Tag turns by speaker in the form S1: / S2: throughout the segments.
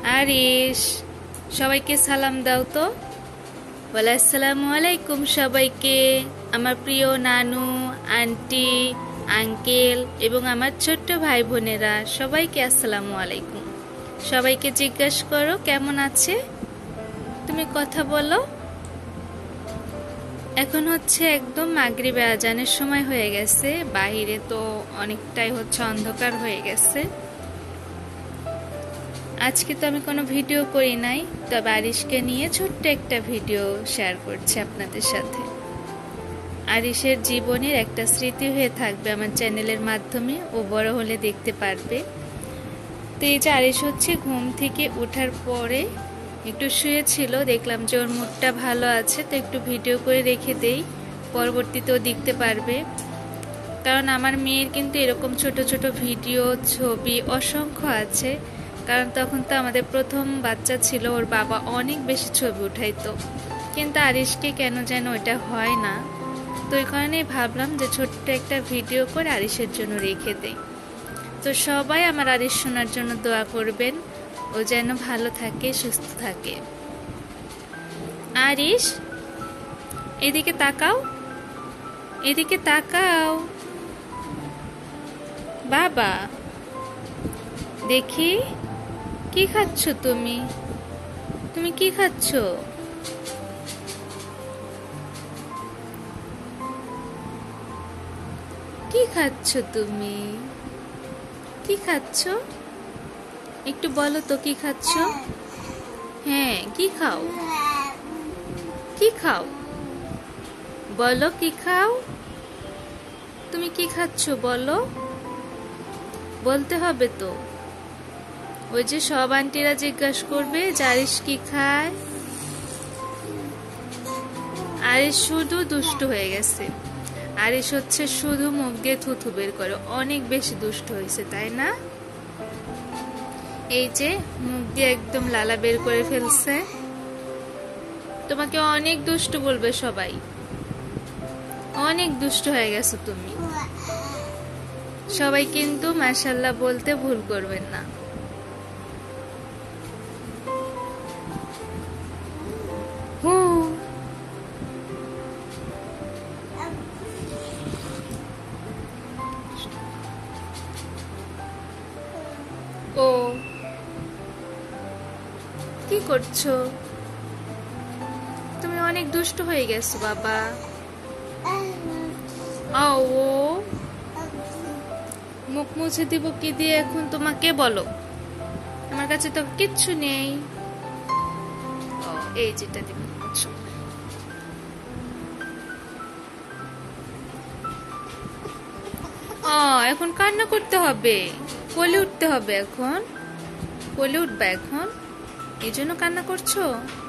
S1: আরিশ, সবাইকে সালাম দাও তো। বলে আসসালামু আলাইকুম সবাইকে, আমার প্রিয় নানু, আন্টি, আঙ্কেল এবং আমার ছোট্ট ভাই বোনেরা সবাইকে আসসালামু আলাইকুম। সবাইকে জিজ্ঞাসা করো কেমন আছে, তুমি কথা বলো। এখন হচ্ছে একদম মাগরিবে আজানের সময় হয়ে গেছে, বাহিরে তো অনেকটাই হচ্ছে অন্ধকার হয়ে গেছে। আজকে তো আমি কোনো ভিডিও করি নাই, তবে আরিশকে নিয়ে ছোট্ট একটা ভিডিও শেয়ার করছি আপনাদের সাথে। আরিশের জীবনের একটা স্মৃতি হয়ে থাকবে আমার চ্যানেলের মাধ্যমে, ও বড় হলে দেখতে পারবে। তো এই যে আরিশ হচ্ছে ঘুম থেকে ওঠার পরে একটু শুয়েছিল, দেখলাম যে ওর মুডটা ভালো আছে, তো একটু ভিডিও করে রেখে দেই, পরবর্তীতেও দেখতে পারবে। কারণ আমার মেয়ের কিন্তু এরকম ছোট ছোট ভিডিও, ছবি অসংখ্য আছে। কারণ তখন তো আমাদের প্রথম বাচ্চা ছিল, ওর বাবা অনেক বেশি ছবি উঠাইতো, কিন্তু আরিশকে কেন যেন ওইটা হয় না। তো এই কারণেই ভাবলাম যে ছোট্ট একটা ভিডিও করে আরিশের জন্য রেখে দেই। তো সবাই আমার আরিশ শোনার জন্য দোয়া করবেন, ও যেন ভালো থাকে, সুস্থ থাকে। আরিশ, এদিকে তাকাও, এদিকে তাকাও বাবা, দেখি কি খাচ্ছ তুমি, তুমি কি খাচ্ছ? কি খাচ্ছ তুমি, কি খাচ্ছ? একটু বলো তো কি খাচ্ছ। হ্যাঁ, কি খাও, কি খাও, বলো কি খাও, তুমি কি খাচ্ছ বলো, বলতে হবে তো। ওই যে সব আন্টিরা জিজ্ঞাসা করবে যে আরিশ কি খায়। আরিশ শুধু দুষ্ট হয়ে গেছে, আরিশ হচ্ছে শুধু মুখ দিয়ে থুথু বের করে, অনেক বেশি দুষ্ট হয়েছে তাই না? এই যে মুখ দিয়ে একদম লালা বের করে ফেলছে। তোমাকে অনেক দুষ্ট বলবে সবাই, অনেক দুষ্ট হয়ে গেছো তুমি। সবাই কিন্তু মাশাআল্লাহ বলতে ভুল করবেন না। ও কি করছো তুমি? অনেক দুষ্ট হয়ে গেছো বাবা। ও মুখ মুছে দিব কি দিয়ে এখন তোমাকে, বলো। আমার কাছে তো কিচ্ছু নেই। ও এই যেটা দিব। এখন কান্না করতে হবে, কোলে উঠতে হবে, এখন কোলে উঠবে এখন, এই জন্য কান্না করছো?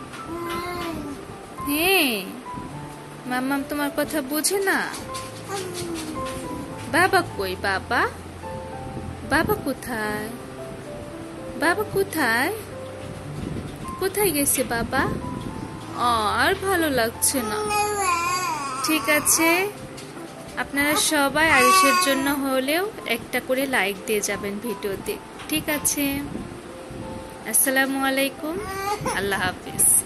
S1: হ্যাঁ, মাম্মাম তোমার কথা বুঝে না। বাবা কই, বাবা, বাবা কোথায়, বাবা কোথায়, কোথায় গেছে বাবা? আর ভালো লাগছে না। ঠিক আছে, আপনারা সবাই আরিশের জন্য হলেও একটা করে লাইক দিয়ে যাবেন ভিডিওতে, ঠিক আছে? আসসালামু আলাইকুম, আল্লাহ হাফিজ।